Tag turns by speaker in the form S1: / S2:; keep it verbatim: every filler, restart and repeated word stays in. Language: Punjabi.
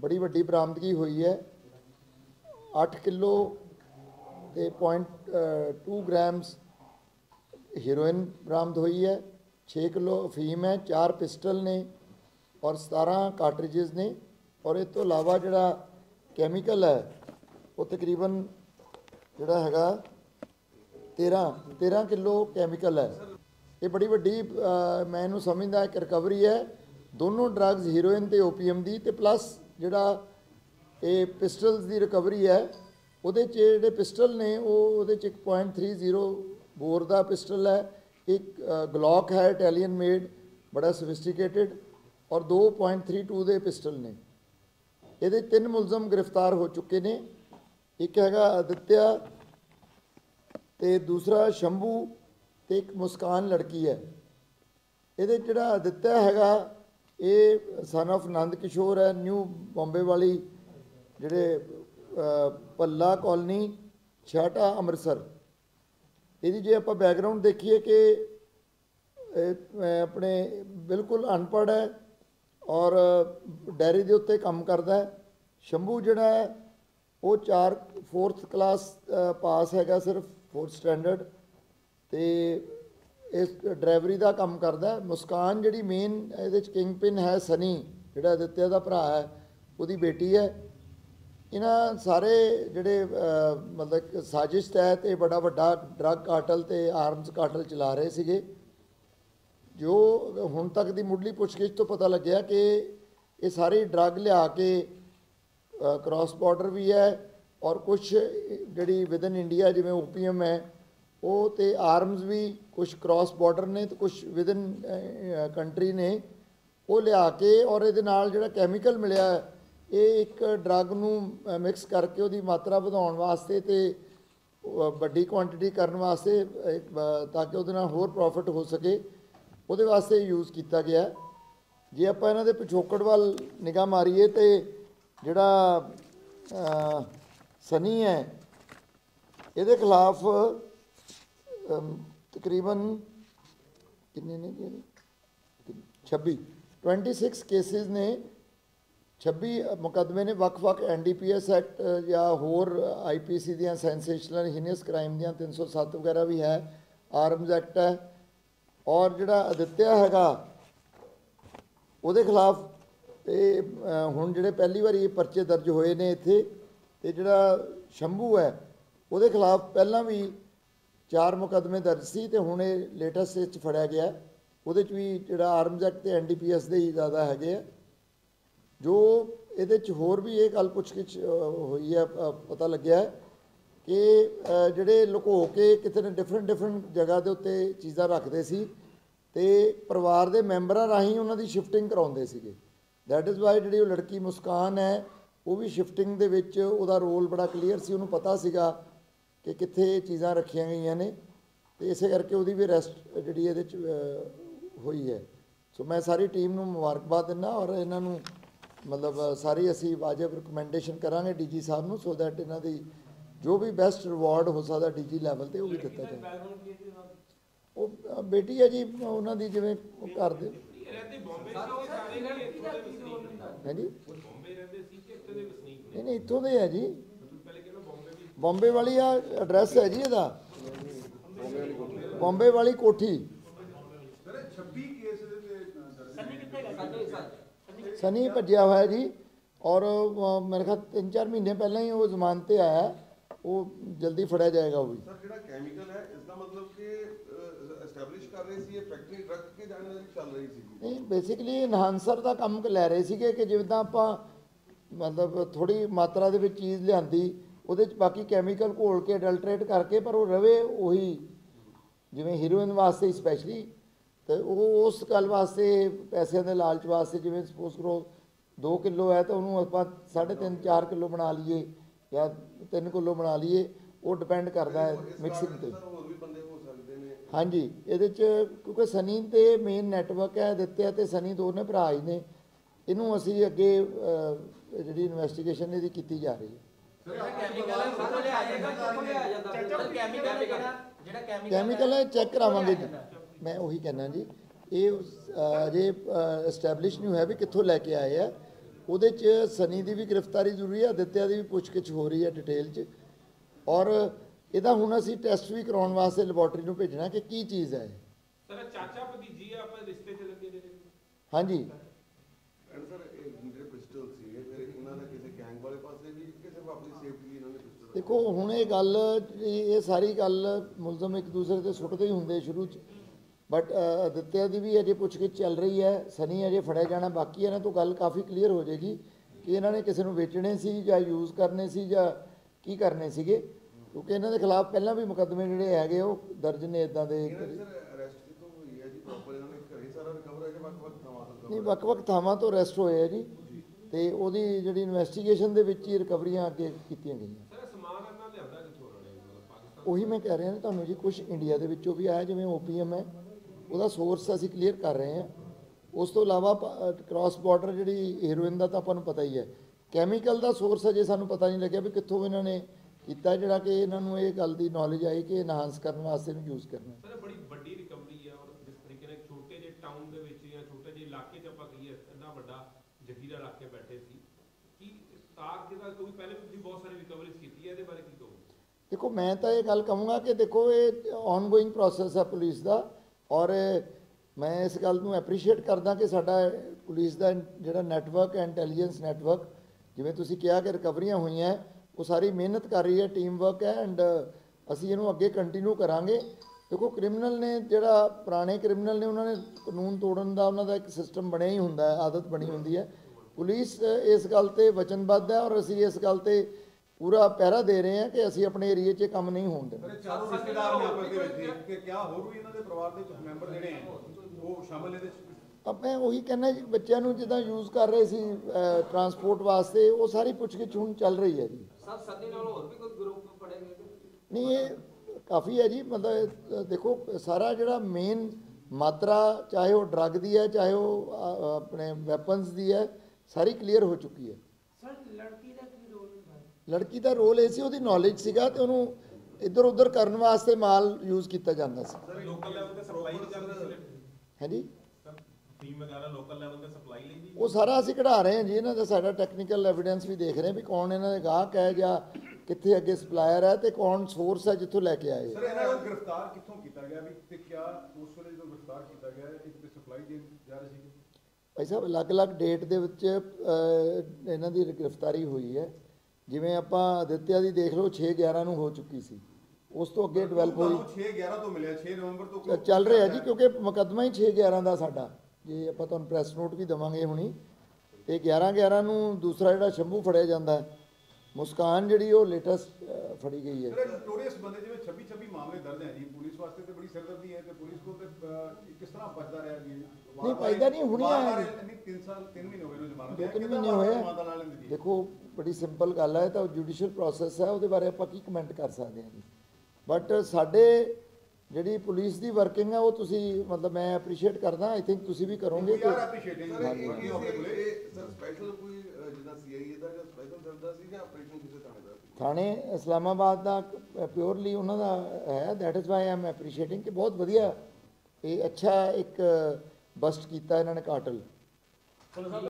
S1: बड़ी वड्डी बरामदगी हुई है। अठ किलो ते पॉइंट टू ग्राम्स हीरोइन बरामद हुई है। छे किलो अफीम है, चार पिस्टल ने और सतारह कार्ट्रिजेस ने। और इस तो इलावा जोड़ा कैमिकल है वो तकरीबन जोड़ा हैगा तेरह तेरह किलो कैमिकल है। ये बड़ी वड्डी मैं इनू समझदा एक रिकवरी है। दोनों ड्रग्स हीरोइन ते ओपीएम दी ते प्लस जोड़ा ये पिस्टल्स की रिकवरी है। उहदे च जिहड़े पिस्टल ने वो उहदे च एक पॉइंट थ्री जीरो बोर का पिस्टल है, एक ग्लॉक है इटैलीयन मेड बड़ा सोफिस्टिकेटेड और दो पॉइंट थ्री टू के पिस्टल ने। ये तीन मुलजम गिरफ्तार हो चुके ने। एक हैगा आदित्य ते दूसरा शंभू ते एक मुस्कान लड़की है। ये जोड़ा आदित्य हैगा ये सन ऑफ नंद किशोर है, न्यू बॉम्बे वाली जिहड़े भल्ला कॉलोनी छाटा अमृतसर। यदि जे आप बैकग्राउंड देखिए कि अपने बिल्कुल अनपढ़ है और डेयरी के उत्ते काम करता है। शंभू जिहड़ा है वो चार फोर्थ क्लास पास हैगा, सिर्फ फोर्थ स्टैंडर्ड ते इस ड्राइवरी का काम करता है। मुस्कान जिहड़ी मेन ये किंग पिन है सनी जिहड़ा आदित्य का भरा है उसकी बेटी है। इन्हां सारे जिहड़े मतलब साजिश तहत ये बड़ा वड्डा ड्रग कार्टल ते आर्म्स कार्टल चला रहे सीगे। जो हुण तक की मुढ़ली पुछगिछ तो पता लग्या कि ये सारी ड्रग लिया के क्रॉस बॉर्डर भी है और कुछ जिहड़ी विद इन इंडिया जिवें ओपीएम है वो तो आर्म्स भी कुछ क्रॉस बॉर्डर ने तो कुछ विद इन कंट्री ने वो लिया के और ये जिहड़ा कैमिकल मिलिया ये एक ड्रग नूं मिक्स करके उसकी मात्रा वधाउण वास्ते ते वड्डी क्वांटिटी करन वास्ते ताकि उहदे नाल होर प्रॉफिट हो सके उहदे वास्ते यूज़ किया गया। जे आपां इन्हां दे पिछोकड़ वल निगाह मारीए तो जिहड़ा सनी है इहदे खिलाफ तकरीबन किन्ने ने छब्बी ट्वेंटी सिक्स केसिस ने, छब्बी मुकदमे ने वक् वक् N D P S act या होर आई पी सी दियां सेंसेशनल हीनियस क्राइम दियां तीन सौ सत्त वगैरह भी है, आर्म्स एक्ट है। और जिहड़ा आदित्य हैगा उहदे खिलाफ ये हुण जिहड़े पहली बारी परचे दर्ज होए ने इत्थे ते जिहड़ा शंभू है उहदे खिलाफ पहलां भी चार मुकदमे दर्ज सी ते हुण ये लेटैसट इस फड़िया गया। उहदे च भी जिहड़ा आर्म्स एक्ट ते एन डी पी एस दे ही ज़्यादा हैगे आ। जो ये होर भी ये गल पुछगिछ हुई है पता लग्या है कि जिहड़े लुको के कितने डिफरेंट डिफरेंट जगह के उत्ते चीज़ां रखते सी ते परिवार के मैंबरां राहीं उन्हां दी शिफ्टिंग कराउंदे सीगे। दैट इज़ वाई जिहड़ी लड़की मुस्कान है वो भी शिफ्टिंग दे विच उहदा रोल बड़ा क्लीयर सी, उन्होंने पता सीगा कि कित्थे चीज़ां रखियां गईयां ने ते इसे करके उहदी भी अरैस्ट जिहड़ी इहदे च हुई है। सो मैं सारी टीम नूं मुबारकबाद दिंदा और इन्हां नूं मतलब सारी असी वाजिब रिकमेंडेशन करांगे डी जी साहब नूं सो दैट इन्हां दी जो भी बेस्ट रिवॉर्ड हो सकता डी जी लैवल ते वो भी दिता जाए। वो बेटी है जी उन्हां दी जिवें घर दे है जी नहीं नहीं इत्थों दे है जी, बॉम्बे वाली आ एड्रैस है जी इहदा बॉम्बे वाली कोठी। सनी भज्जिया हुआ है जी और मेरे ख्याल तीन चार महीने पहले ही वो जमानत पे आया, वो जल्दी फड़िया जाएगा। वो भी
S2: सर जिहड़ा केमिकल है इसका मतलब कि एस्टैब्लिश कर रहे सी ये फैक्ट्री ड्रग के जाने चल रही सी
S1: नहीं बेसिकली इनहांसर का काम लै रहे सीगे कि जिवें आपां मतलब थोड़ी मात्रा दे विच चीज़ लिआंदी ਉਹਦੇ ਚ बाकी कैमिकल घोल के अडल्ट्रेट करके पर वो रवे उही जिवें हीरोइन वास्ते स्पैशली तो वो उस गल वास्ते पैसों के लालच वास्ते जिवें सपोज करो दो किलो है तो उन्होंने आपां साढ़े तीन चार किलो बना लीए या तीन किलो बना लीए, वो डिपेंड करता है मिक्सिंग पर। हाँ जी ये क्योंकि सनी तो मेन नैटवर्क है आदित्य ते सनी दोनों भरा ही ने, इनू असी अगे जी इन्वैस्टिगेशन ये की जा रही है। कैमिकल है चैक करावांगे जी, मैं वही कहना जी ये अजे एस्टैबलिश नहीं है भी कित्थों लैके आए है। ਉਹਦੇ 'ਚ ਸਨੀ ਦੀ ਵੀ ਗ੍ਰਿਫਤਾਰੀ ਜ਼ਰੂਰੀ ਹੈ, ਅਦਿੱਤਿਆ ਦੀ ਵੀ ਪੁੱਛਗਿੱਛ ਹੋ ਰਹੀ ਹੈ ਡਿਟੇਲ 'ਚ। ਔਰ ਇਹਦਾ ਹੁਣ ਅਸੀਂ ਟੈਸਟ ਵੀ ਕਰਾਉਣ ਵਾਸਤੇ ਲੈਬੋਰਟਰੀ ਨੂੰ ਭੇਜਣਾ ਕਿ ਕੀ ਚੀਜ਼ ਹੈ ਇਹ।
S3: ਸਰ ਚਾਚਾ ਭਤੀਜੀ ਆ ਆਪਾਂ ਰਿਸ਼ਤੇ 'ਚ ਲੱਗੇ ਨੇ।
S1: ਹਾਂਜੀ
S2: ਐਂਡ ਸਰ ਇਹ ਜਿਹੜੇ ਪਿਸਟਲ ਸੀ ਇਹ ਫਿਰ ਇਹਨਾਂ ਨੇ ਕਿਸੇ ਗੈਂਗ ਵਾਲੇ ਪਾਸੇ ਵੀ ਕਿ ਸਿਰਫ ਆਪਣੀ ਸੇਫਟੀ ਲਈ ਇਹਨਾਂ ਨੇ ਪਿਸਟਲ?
S1: ਦੇਖੋ ਹੁਣ ਇਹ ਗੱਲ ਇਹ ਇਹ ਸਾਰੀ ਗੱਲ ਮੁਲਜ਼ਮ ਇੱਕ ਦੂਸਰੇ ਤੇ ਸੁੱਟਦੇ ਹੀ ਹੁੰਦੇ ਸ਼ੁਰੂ 'ਚ, ਬਟ ਅਦਿੱਤਿਆ ਦੀ ਵੀ ਅਜੇ ਪੁੱਛਗਿੱਛ ਚੱਲ ਰਹੀ ਹੈ, ਸਨੀ ਅਜੇ ਫੜਿਆ ਜਾਣਾ ਬਾਕੀ। ਇਹਨਾਂ ਤੋਂ ਗੱਲ ਕਾਫੀ ਕਲੀਅਰ ਹੋ ਜਾਏਗੀ ਕਿ ਇਹਨਾਂ ਨੇ ਕਿਸੇ ਨੂੰ ਵੇਚਣੇ ਸੀ ਜਾਂ ਯੂਜ਼ ਕਰਨੇ ਸੀ ਜਾਂ ਕੀ ਕਰਨੇ ਸੀਗੇ, ਕਿਉਂਕਿ ਇਹਨਾਂ ਦੇ ਖਿਲਾਫ ਪਹਿਲਾਂ ਵੀ ਮੁਕੱਦਮੇ ਜਿਹੜੇ ਹੈਗੇ ਉਹ ਦਰਜ ਨੇ ਇਦਾਂ ਦੇ।
S2: ਸਰ ਅਰੈਸਟ ਕਿਤੋਂ ਹੋਈ ਹੈ ਜੀ ਪ੍ਰੋਪਰ? ਇਹਨਾਂ ਨੇ ਘਰੇ ਸਾਰਾ ਰਿਕਵਰ ਹੈ ਕਿ ਵੱਖ-ਵੱਖ ਥਾਵਾਂ ਤੋਂ?
S1: ਨਹੀਂ, ਵੱਖ-ਵੱਖ ਥਾਵਾਂ ਤੋਂ ਅਰੈਸਟ ਹੋਏ ਆ ਜੀ, ਤੇ ਉਹਦੀ ਜਿਹੜੀ ਇਨਵੈਸਟੀਗੇਸ਼ਨ ਦੇ ਵਿੱਚ ਹੀ ਰਿਕਵਰੀਆਂ ਅੱਗੇ ਕੀਤੀਆਂ ਗਈਆਂ।
S3: ਸਰ ਸਮਾਨ ਇਹਨਾਂ ਲਿਆਂਦਾ ਕਿੱਥੋਂ ਉਹਨਾਂ ਨੇ ਪਾਕਿਸਤਾਨ?
S1: ਉਹੀ ਮੈਂ ਕਹਿ ਰਿਹਾ ਨਾ ਤੁਹਾਨੂੰ ਜੀ, ਕੁਝ ਇੰਡੀਆ ਦੇ ਵਿੱਚੋਂ ਵੀ ਆਇਆ, ਜਿਵੇਂ ਓਪੀਐਮ ਹੈ ਉਹਦਾ ਸੋਰਸ ਅਸੀਂ ਕਲੀਅਰ ਕਰ ਰਹੇ ਹਾਂ। ਉਸ ਤੋਂ ਇਲਾਵਾ ਕ੍ਰਾਸ ਬਾਰਡਰ ਜਿਹੜੀ ਹੈਰੋਇਨ ਦਾ ਤਾਂ ਆਪਾਂ ਨੂੰ ਪਤਾ ਹੀ ਹੈ, ਕੈਮੀਕਲ ਦਾ ਸੋਰਸ ਅਜੇ ਸਾਨੂੰ ਪਤਾ ਨਹੀਂ ਲੱਗਿਆ ਵੀ ਕਿੱਥੋਂ ਇਹਨਾਂ ਨੇ ਕੀਤਾ, ਜਿਹੜਾ ਕਿ ਇਹਨਾਂ ਨੂੰ ਇਹ ਗੱਲ ਦੀ ਨੌਲੇਜ ਆਈ ਕਿ ਇਨਹਾਂਸ ਕਰਨ ਵਾਸਤੇ ਇਹਨੂੰ ਯੂਜ਼ ਕਰਨਾ।
S3: ਸਰ ਬੜੀ ਵੱਡੀ ਰਿਕਵਰੀ ਆ, ਔਰ ਜਿਸ ਤਰੀਕੇ ਨਾਲ ਛੋਟੇ ਜਿਹੇ ਟਾਊਨ ਦੇ ਵਿੱਚ ਜਾਂ ਛੋਟੇ ਜਿਹੇ ਇਲਾਕੇ 'ਚ ਆਪਾਂ ਕਹੀਏ ਇੰਨਾ ਵੱਡਾ ਜ਼ਖੀਰਾ ਰੱਖ ਕੇ ਬੈਠੇ ਸੀ ਕਿ ਤਾਕ ਜਿਹਦਾ ਕੋਈ ਪਹਿਲੇ ਵੀ ਤੁਸੀਂ ਬਹੁਤ ਸਾਰੀ ਰਿਕਵਰੀਜ਼ ਕੀਤੀ ਹੈ, ਇਹਦੇ ਬਾਰੇ ਕੀ ਕਹੋਗੇ?
S1: ਦੇਖੋ ਮੈਂ ਤਾਂ ਇਹ ਗੱਲ ਕਹੂੰਗਾ ਕਿ ਦੇਖੋ ਇਹ ਆਨਗੋਇੰਗ ਪ੍ਰੋਸੈਸ ਹੈ ਪੁਲਿਸ ਦਾ, ਔਰ ਮੈਂ ਇਸ ਗੱਲ ਨੂੰ ਐਪਰੀਸ਼ੀਏਟ ਕਰਦਾ ਕਿ ਸਾਡਾ ਪੁਲਿਸ ਦਾ ਜਿਹੜਾ ਨੈਟਵਰਕ ਹੈ, ਇੰਟੈਲੀਜੈਂਸ ਨੈਟਵਰਕ, ਜਿਵੇਂ ਤੁਸੀਂ ਕਿਹਾ ਕਿ ਰਿਕਵਰੀਆਂ ਹੋਈਆਂ, ਉਹ ਸਾਰੀ ਮਿਹਨਤ ਕਰ ਰਹੀ ਹੈ, ਟੀਮ ਵਰਕ ਹੈ, ਐਂਡ ਅਸੀਂ ਇਹਨੂੰ ਅੱਗੇ ਕੰਟੀਨਿਊ ਕਰਾਂਗੇ। ਦੇਖੋ ਕ੍ਰਿਮੀਨਲ ਨੇ, ਜਿਹੜਾ ਪੁਰਾਣੇ ਕ੍ਰਿਮੀਨਲ ਨੇ, ਉਹਨਾਂ ਨੇ ਕਾਨੂੰਨ ਤੋੜਨ ਦਾ ਉਹਨਾਂ ਦਾ ਇੱਕ ਸਿਸਟਮ ਬਣਿਆ ਹੀ ਹੁੰਦਾ ਹੈ, ਆਦਤ ਬਣੀ ਹੁੰਦੀ ਹੈ। ਪੁਲਿਸ ਇਸ ਗੱਲ ਤੇ ਵਚਨਬੱਧ ਹੈ ਔਰ ਅਸੀਂ ਇਸ ਗੱਲ ਤੇ ਪੂਰਾ ਪਹਿਰਾ ਦੇ ਰਹੇ ਹਾਂ ਕਿ ਅਸੀਂ ਆਪਣੇ ਏਰੀਏ 'ਚ ਕੰਮ ਨਹੀਂ ਹੋਣ ਦੇਣਾ।
S4: ਚਾਰੋਂ ਰਿਸ਼ਤੇਦਾਰ ਨੇ ਆਪਸ ਦੇ ਵਿੱਚ ਕਿ ਕਿਆ ਹੋਰ ਵੀ ਇਹਨਾਂ ਦੇ ਪਰਿਵਾਰ ਦੇ ਮੈਂਬਰ ਜਿਹੜੇ ਆ ਉਹ ਸ਼ਾਮਲ ਇਹਦੇ ਵਿੱਚ?
S1: ਆਪਾਂ ਉਹੀ ਕਹਿੰਦਾ ਜੀ, ਬੱਚਿਆਂ ਨੂੰ ਜਿੱਦਾਂ ਯੂਜ਼ ਕਰ ਰਹੇ ਸੀ ਟਰਾਂਸਪੋਰਟ ਵਾਸਤੇ, ਉਹ ਸਾਰੀ ਪੁੱਛਗਿੱਛ ਹੁਣ ਚੱਲ ਰਹੀ ਹੈ ਜੀ।
S5: ਸਰ ਸਨੀ ਨਾਲ ਹੋਰ ਵੀ ਕੋਈ ਗਰੁੱਪ ਫੜੇ ਗਏ?
S1: ਨਹੀਂ, ਇਹ ਕਾਫੀ ਹੈ ਜੀ, ਮਤਲਬ ਅ, ਦੇਖੋ ਸਾਰਾ ਜਿਹੜਾ ਮੇਨ ਮਾਤਰਾ, ਚਾਹੇ ਉਹ ਡਰੱਗ ਦੀ ਹੈ, ਚਾਹੇ ਉਹ ਅ, ਆਪਣੇ ਵੈਪਨਸ ਦੀ ਹੈ, ਸਾਰੀ ਕਲੀਅਰ ਹੋ ਚੁੱਕੀ ਹੈ।
S5: ਸਰ ਲੜਕੀ ਦਾ ਕੀ ਰੋਲ ਹੁੰਦਾ ਹੈ?
S1: ਲੜਕੀ ਦਾ ਰੋਲ ਇਹ ਸੀ, ਉਹਦੀ ਨੌਲੇਜ ਸੀਗਾ ਤੇ ਉਹਨੂੰ ਇੱਧਰ ਉੱਧਰ ਕਰਨ ਵਾਸਤੇ ਮਾਲ ਯੂਜ਼ ਕੀਤਾ ਜਾਂਦਾ ਸੀ।
S3: ਸਰ ਲੋਕਲ ਲੈਵਲ ਤੇ ਸਪਲਾਈ ਵੀ ਜਾਂਦੀ ਸੀ?
S1: ਹੈ ਜੀ,
S3: ਸਰ ਫੀਮ ਵਗੈਰਾ ਲੋਕਲ ਲੈਵਲ ਤੇ ਸਪਲਾਈ ਲਈ ਵੀ?
S1: ਉਹ ਸਾਰਾ ਅਸੀਂ ਕਢਾ ਰਹੇ ਹਾਂ ਜੀ, ਇਹਨਾਂ ਦਾ ਸਾਡਾ ਟੈਕਨੀਕਲ ਐਵੀਡੈਂਸ ਵੀ ਦੇਖ ਰਹੇ ਹਾਂ ਵੀ ਕੌਣ ਇਹਨਾਂ ਦੇ ਗਾਹਕ ਹੈ ਜਾਂ ਕਿੱਥੇ ਅੱਗੇ ਸਪਲਾਇਰ ਹੈ ਤੇ ਕੌਣ ਸੋਰਸ ਹੈ ਜਿੱਥੋਂ ਲੈ ਕੇ ਆਏ।
S4: ਸਰ ਇਹਨਾਂ ਨੂੰ ਗ੍ਰਿਫਤਾਰ ਕਿੱਥੋਂ ਕੀਤਾ ਗਿਆ ਵੀ ਤੇ ਕਿਆ ਉਸ ਵੇਲੇ ਜਦੋਂ ਗ੍ਰਿਫਤਾਰ ਕੀਤਾ ਗਿਆ ਇੱਕ ਤੇ ਸਪਲਾਈ ਦੇਣ ਜਾ ਰਹੇ ਸੀ?
S1: ਭਾਈ ਸਾਹਿਬ ਅਲੱਗ-ਅਲੱਗ ਡੇਟ ਦੇ ਵਿੱਚ ਅ, ਇਹਨਾਂ ਦੀ ਗ੍ਰਿਫਤਾਰੀ ਹੋਈ ਹੈ। ਜਿਵੇਂ ਆਪਾਂ ਅਦਿੱਤਿਆ ਦੀ ਦੇਖ ਲਓ, ਛੇ ਗਿਆਰਾਂ ਨੂੰ ਹੋ ਚੁੱਕੀ ਸੀ, ਉਸ ਤੋਂ ਅੱਗੇ ਡਿਵੈਲਪ ਹੋਈ,
S4: ਛੇ ਗਿਆਰਾਂ ਤੋਂ ਮਿਲਿਆ, ਛੇ ਨਵੰਬਰ ਤੋਂ
S1: ਚੱਲ ਰਿਹਾ ਜੀ, ਕਿਉਂਕਿ ਮੁਕੱਦਮਾ ਹੀ ਛੇ ਗਿਆਰਾਂ ਦਾ ਸਾਡਾ, ਜੇ ਆਪਾਂ ਤੁਹਾਨੂੰ ਪ੍ਰੈਸ ਨੋਟ ਵੀ ਦੇਵਾਂਗੇ ਹੁਣੀ, ਤੇ ਗਿਆਰਾਂ ਗਿਆਰਾਂ ਨੂੰ ਦੂਸਰਾ ਜਿਹੜਾ ਸ਼ੰਭੂ ਫੜਿਆ ਜਾਂਦਾ ਹੈ, ਮੁਸਕਾਨ ਜਿਹੜੀ ਉਹ ਲੇਟੈਸਟ ਫੜੀ ਗਈ ਹੈ।
S4: ਨੋਟੋਰੀਅਸ ਬੰਦੇ ਜਿਵੇਂ ਛੱਬੀ ਛੱਬੀ ਮਾਮਲੇ ਦਰਜ ਹੈ ਜੀ, ਪੁਲਿਸ ਵਾਸਤੇ ਤੇ ਬੜੀ ਸਿਰਦਰਦੀ ਹੈ ਤੇ ਪੁਲਿਸ ਕੋਲ ਤੇ ਅਹ, ਕਿਸ ਤਰ੍ਹਾਂ ਬਚਦਾ ਰਿਹਾ ਜੀ?
S1: ਨਹੀਂ, ਬਚਦਾ ਨਹੀਂ, ਹੁਣੀ ਆਇਆ ਜੀ।
S4: ਨਹੀਂ, ਤਿੰਨ ਸਾਲ ਤਿੰਨ ਮਹੀਨੇ ਹੋ ਗਏ ਨੂੰ ਜ਼ਮਾਨਤ
S1: ਦੋ
S4: ਹੈ,
S1: ਤਿੰਨ
S4: ਕਿੱਦਾਂ
S1: ਮਹੀਨੇ ਹੋਏ ਆ।
S4: ਮਾਤਾ ਲਾ ਲੈਂਦੀ ਜੀ?
S1: ਦੇਖੋ ਬੜੀ ਸਿੰਪਲ ਗੱਲ ਹੈ, ਤਾਂ ਜੁਡੀਸ਼ੀਅਲ ਪ੍ਰੋਸੈਸ ਹੈ, ਉਹਦੇ ਬਾਰੇ ਆਪਾਂ ਕੀ ਕਮੈਂਟ ਕਰ ਸਕਦੇ ਹਾਂ ਜੀ। ਬਟ ਸਾਡੇ ਜਿਹੜੀ ਪੁਲਿਸ ਦੀ ਵਰਕਿੰਗ ਹੈ ਉਹ ਤੁਸੀਂ, ਮਤਲਬ ਮੈਂ ਐਪਰੀਸ਼ੀਏਟ ਕਰਦਾ, ਆਈ ਥਿੰਕ ਤੁਸੀਂ ਵੀ ਕਰੋਗੇ
S4: We are
S1: ਕਿ
S4: appreciating
S2: ਸਰ
S4: the
S2: ਇਹ
S4: work of the police.
S2: ਇਹ ਸਰ ਸਪੈਸ਼ਲ ਕੋਈ ਅ, ਜਿੱਦਾਂ ਸੀਆਈਏ ਦਾ ਜਾਂ ਸਪੈਸ਼ਲ ਸੈੱਲ ਦਾ ਸੀ ਜਾਂ ਆਪਰੇਸ਼ਨ ਕਿਸੇ ਥਾਣੇ ਦਾ ਸੀ?
S1: ਥਾਣੇ ਇਸਲਾਮਾਬਾਦ ਦਾ ਪਿਓਰਲੀ ਉਹਨਾਂ ਦਾ ਹੈ, that is why I am appreciating ਕਿ ਬਹੁਤ ਵਧੀਆ, ਇਹ ਅੱਛਾ ਇੱਕ ਬਸਟ ਕੀਤਾ ਇਹਨਾਂ ਨੇ ਕਾਟਲ।